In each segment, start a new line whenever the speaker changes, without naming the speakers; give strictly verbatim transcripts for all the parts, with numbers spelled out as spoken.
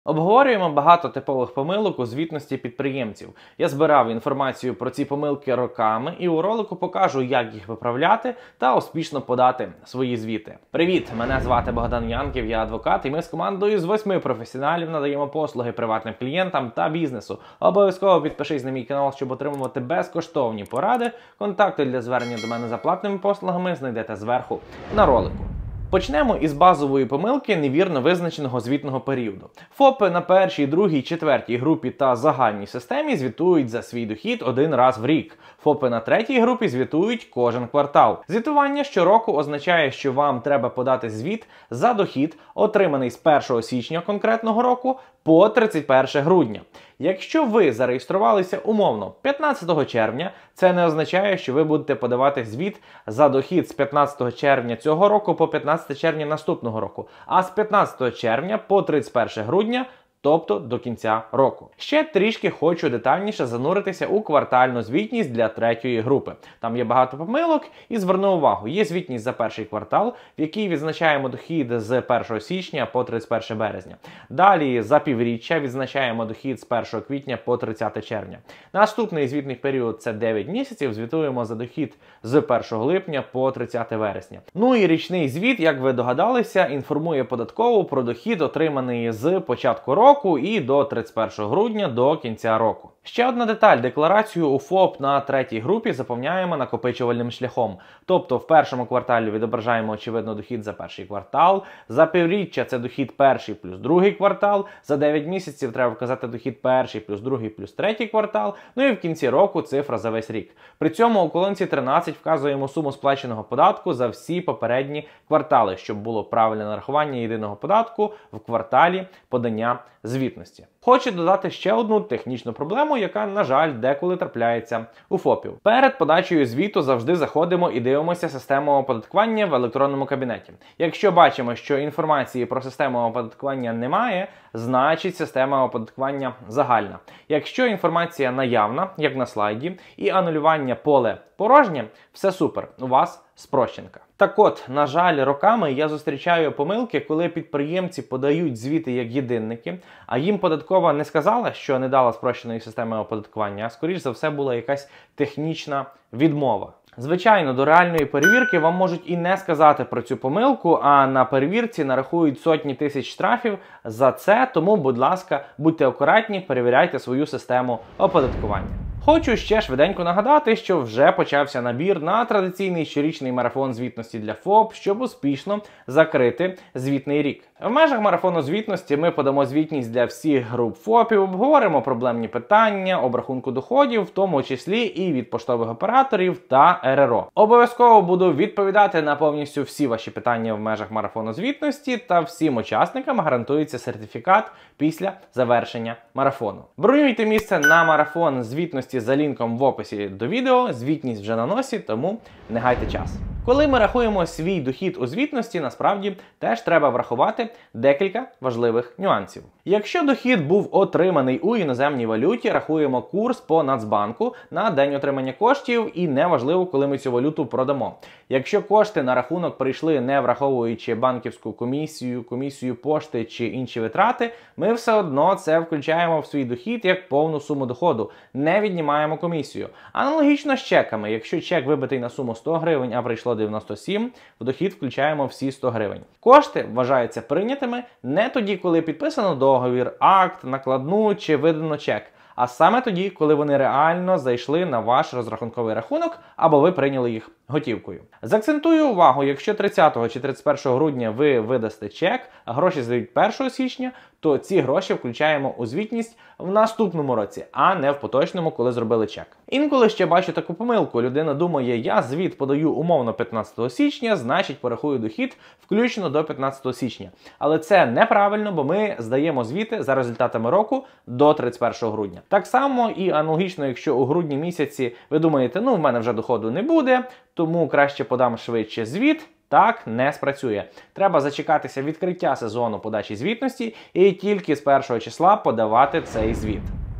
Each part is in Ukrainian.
Обговорюємо багато типових помилок у звітності підприємців. Я збирав інформацію про ці помилки роками і у ролику покажу, як їх виправляти та успішно подати свої звіти. Привіт! Мене звати Богдан Янків, я адвокат, і ми з командою з восьми професіоналів надаємо послуги приватним клієнтам та бізнесу. Обов'язково підпишись на мій канал, щоб отримувати безкоштовні поради. Контакти для звернення до мене за платними послугами знайдете зверху на ролику. Почнемо із базової помилки невірно визначеного звітного періоду. ФОПи на першій, другій, четвертій групі та загальній системі звітують за свій дохід один раз в рік. ФОПи на третій групі звітують кожен квартал. Звітування щороку означає, що вам треба подати звіт за дохід, отриманий з першого січня конкретного року по тридцять перше грудня. Якщо ви зареєструвалися умовно п'ятнадцятого червня, це не означає, що ви будете подавати звіт за дохід з п'ятнадцятого червня цього року по п'ятнадцяте червня наступного року, а з п'ятнадцятого червня по тридцять перше грудня, тобто до кінця року. Ще трішки хочу детальніше зануритися у квартальну звітність для третьої групи. Там є багато помилок і зверну увагу, є звітність за перший квартал, в якій відзначаємо дохід з першого січня по тридцять перше березня. Далі за півріччя відзначаємо дохід з першого квітня по тридцяте червня. Наступний звітний період – це дев'ять місяців, звітуємо за дохід з першого липня по тридцяте вересня. Ну і річний звіт, як ви догадалися, інформує податкову про дохід, отриманий з початку року, і до тридцять першого грудня, до кінця року. Ще одна деталь. Декларацію у ФОП на третій групі заповняємо накопичувальним шляхом. Тобто в першому кварталі відображаємо, очевидно, дохід за перший квартал, за півріччя це дохід перший плюс другий квартал, за дев'ять місяців треба вказати дохід перший плюс другий плюс третій квартал, ну і в кінці року цифра за весь рік. При цьому у колонці тринадцять вказуємо суму сплаченого податку за всі попередні квартали, щоб було правильне нарахування єдиного податку в кварталі подання звітності. Хочу додати ще одну технічну проблему, яка, на жаль, деколи трапляється у ФОПів. Перед подачею звіту завжди заходимо і дивимося систему оподаткування в електронному кабінеті. Якщо бачимо, що інформації про систему оподаткування немає, значить система оподаткування загальна. Якщо інформація наявна, як на слайді, і анулювання поле порожнє, все супер, у вас спрощенка. Так от, на жаль, роками я зустрічаю помилки, коли підприємці подають звіти як єдинники, а їм податкова не сказала, що не дала спрощеної системи оподаткування, а скоріш за все була якась технічна відмова. Звичайно, до реальної перевірки вам можуть і не сказати про цю помилку, а на перевірці нарахують сотні тисяч штрафів за це, тому, будь ласка, будьте акуратні, перевіряйте свою систему оподаткування. Хочу ще швиденько нагадати, що вже почався набір на традиційний щорічний марафон звітності для ФОП, щоб успішно закрити звітний рік. В межах марафону звітності ми подамо звітність для всіх груп ФОПів, обговоримо проблемні питання, обрахунку доходів, в тому числі і від поштових операторів та ер ер о. Обов'язково буду відповідати на повністю всі ваші питання в межах марафону звітності, та всім учасникам гарантується сертифікат після завершення марафону. Бронюйте місце на марафон звітності за лінком в описі до відео, звітність вже на носі, тому не гайте час. Коли ми рахуємо свій дохід у звітності, насправді теж треба врахувати декілька важливих нюансів. Якщо дохід був отриманий у іноземній валюті, рахуємо курс по Нацбанку на день отримання коштів і неважливо, коли ми цю валюту продамо. Якщо кошти на рахунок прийшли не враховуючи банківську комісію, комісію пошти чи інші витрати, ми все одно це включаємо в свій дохід як повну суму доходу, не віднімаємо комісію. Аналогічно з чеками. Якщо чек вибитий на суму сто гривень, а прийшло дев'яносто сім, в дохід включаємо всі сто гривень. Кошти вважаються прийнятими не тоді, коли підписано договір, акт, накладну чи видано чек, а саме тоді, коли вони реально зайшли на ваш розрахунковий рахунок або ви прийняли їх готівкою. Заакцентую увагу, якщо тридцятого чи тридцять першого грудня ви видасте чек, а гроші здають першого січня, то ці гроші включаємо у звітність в наступному році, а не в поточному, коли зробили чек. Інколи ще бачу таку помилку. Людина думає, я звіт подаю умовно п'ятнадцятого січня, значить порахую дохід включно до п'ятнадцятого січня. Але це неправильно, бо ми здаємо звіти за результатами року до тридцять першого грудня. Так само і аналогічно, якщо у грудні місяці ви думаєте, ну в мене вже доходу не буде, тому краще подам швидше звіт, так не спрацює. Треба зачекатися відкриття сезону подачі звітності і тільки з першого числа подавати цей звіт.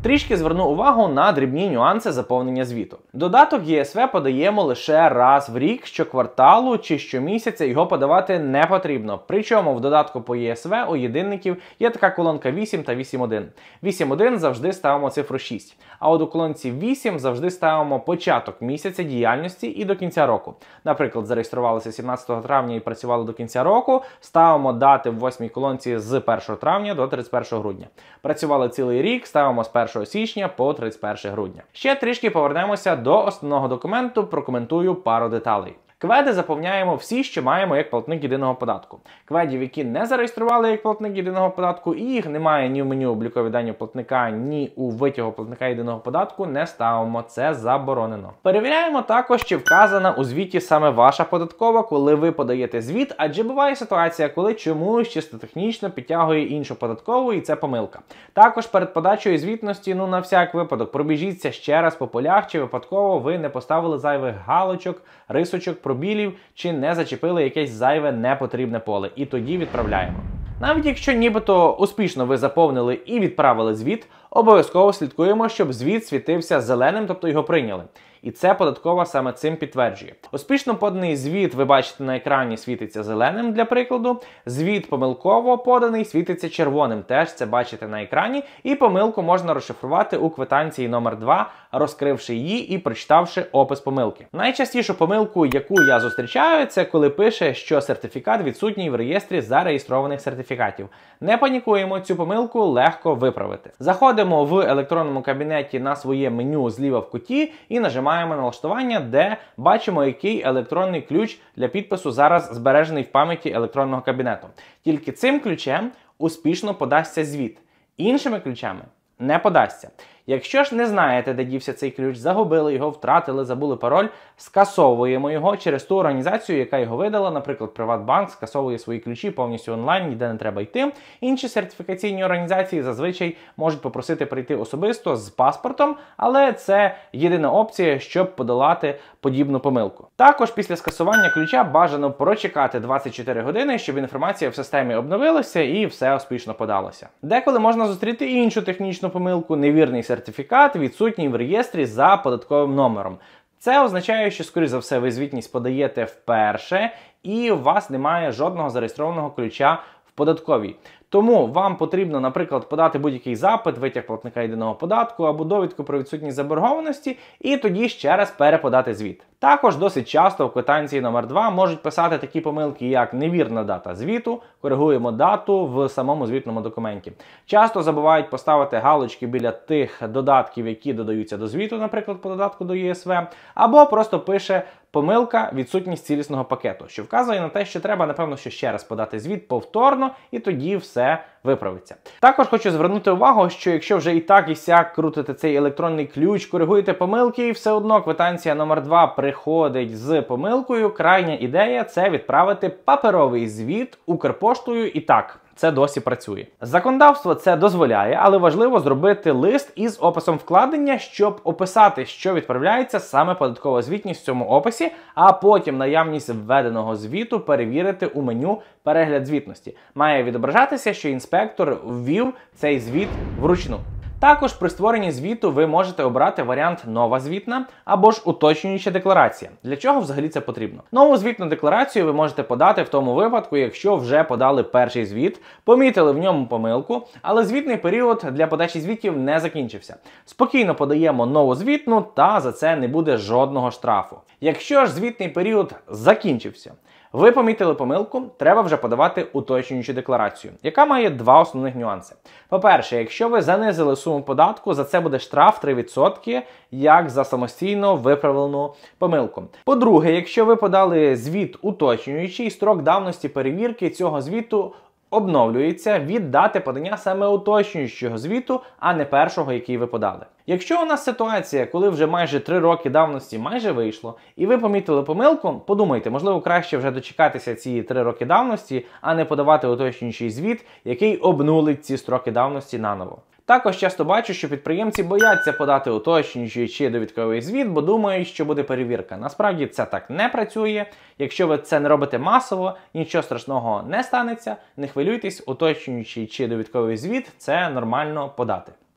Трішки зверну увагу на дрібні нюанси заповнення звіту. Додаток Є Ес В подаємо лише раз в рік, щокварталу чи щомісяця його подавати не потрібно. Причому в додатку по Є Ес В у єдинників є така колонка вісім та вісім один. вісім один завжди ставимо цифру шість, а от у колонці вісім завжди ставимо початок місяця діяльності і до кінця року. Наприклад, зареєструвалися сімнадцятого травня і працювали до кінця року, ставимо дати в восьмій колонці з першого травня до тридцять першого грудня. Працювали цілий рік, ставимо з першого січня по тридцять перше грудня. Ще трішки повернемося до основного документу, прокоментую пару деталей. Кведи заповняємо всі, що маємо як платник єдиного податку. Кведів, які не зареєстрували як платник єдиного податку, і їх немає ні в меню облікові дані платника, ні у витягу платника єдиного податку, не ставимо. Це заборонено. Перевіряємо також, чи вказана у звіті саме ваша податкова, коли ви подаєте звіт, адже буває ситуація, коли чомусь чисто технічно підтягує іншу податкову, і це помилка. Також перед подачею звітності, ну на всяк випадок, пробіжіться ще раз по полях, чи випадково ви не поставили зайвих галочок, рисочок, пробілів, чи не зачепили якесь зайве непотрібне поле. І тоді відправляємо. Навіть якщо нібито успішно ви заповнили і відправили звіт, обов'язково слідкуємо, щоб звіт світився зеленим, тобто його прийняли. І це податкова саме цим підтверджує. Успішно поданий звіт, ви бачите на екрані, світиться зеленим, для прикладу. Звіт помилково поданий світиться червоним, теж це бачите на екрані. І помилку можна розшифрувати у квитанції номер два, розкривши її і прочитавши опис помилки. Найчастішу помилку, яку я зустрічаю, це коли пише, що сертифікат відсутній в реєстрі зареєстрованих сертифікатів. Не панікуємо, цю помилку легко виправити. Заходимо в електронному кабінеті на своє меню зліва в куті і нажимаємо Маємо налаштування, де бачимо, який електронний ключ для підпису зараз збережений в пам'яті електронного кабінету. Тільки цим ключем успішно подасться звіт. Іншими ключами не подасться. Якщо ж не знаєте, де дівся цей ключ, загубили його, втратили, забули пароль, скасовуємо його через ту організацію, яка його видала. Наприклад, Приватбанк скасовує свої ключі повністю онлайн, ніде не треба йти. Інші сертифікаційні організації зазвичай можуть попросити прийти особисто з паспортом, але це єдина опція, щоб подолати подібну помилку. Також після скасування ключа бажано прочекати двадцять чотири години, щоб інформація в системі обновилася і все успішно подалося. Деколи можна зустріти іншу технічну помилку – невірний сертифікат, відсутній в реєстрі за податковим номером. Це означає, що, скоріш за все, ви звітність подаєте вперше і у вас немає жодного зареєстрованого ключа в податковій. Тому вам потрібно, наприклад, подати будь-який запит, витяг платника єдиного податку або довідку про відсутність заборгованості і тоді ще раз переподати звіт. Також досить часто в квитанції номер два можуть писати такі помилки, як невірна дата звіту, коригуємо дату в самому звітному документі. Часто забувають поставити галочки біля тих додатків, які додаються до звіту, наприклад, по додатку до Є Ес В, або просто пише помилка, відсутність цілісного пакету, що вказує на те, що треба, напевно, що ще раз подати звіт повторно, і тоді все виправиться. Також хочу звернути увагу, що якщо вже і так і сяк крутите цей електронний ключ, коригуєте помилки, і все одно квитанція номер два приходить з помилкою, крайня ідея – це відправити паперовий звіт Укрпоштою і так. Це досі працює. Законодавство це дозволяє, але важливо зробити лист із описом вкладення, щоб описати, що відправляється саме податкова звітність в цьому описі, а потім наявність введеного звіту перевірити у меню «Перегляд звітності». Має відображатися, що інспектор ввів цей звіт вручну. Також при створенні звіту ви можете обрати варіант «Нова звітна» або ж «Уточнююча декларація». Для чого взагалі це потрібно? Нову звітну декларацію ви можете подати в тому випадку, якщо вже подали перший звіт, помітили в ньому помилку, але звітний період для подачі звітів не закінчився. Спокійно подаємо нову звітну та за це не буде жодного штрафу. Якщо ж звітний період закінчився, ви помітили помилку, треба вже подавати уточнюючу декларацію, яка має два основних нюанси. По-перше, якщо ви занизили суму податку, за це буде штраф три відсотки, як за самостійно виправлену помилку. По-друге, якщо ви подали звіт уточнюючий, строк давності перевірки цього звіту обновлюється від дати подання саме уточнюючого звіту, а не першого, який ви подали. Якщо у нас ситуація, коли вже майже три роки давності майже вийшло, і ви помітили помилку, подумайте, можливо, краще вже дочекатися ці три роки давності, а не подавати уточнюючий звіт, який обнулить ці строки давності наново. Також часто бачу, що підприємці бояться подати уточнюючий чи довідковий звіт, бо думають, що буде перевірка. Насправді це так не працює. Якщо ви це не робите масово, нічого страшного не станеться. Не хвилюйтесь, уточнюючий чи довідковий звіт – це нормально подати.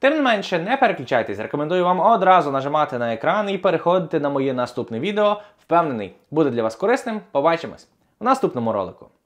Тим не менше, не переключайтесь, рекомендую вам одразу нажимати на екран і переходити на моє наступне відео. Впевнений, буде для вас корисним. Побачимось в наступному ролику.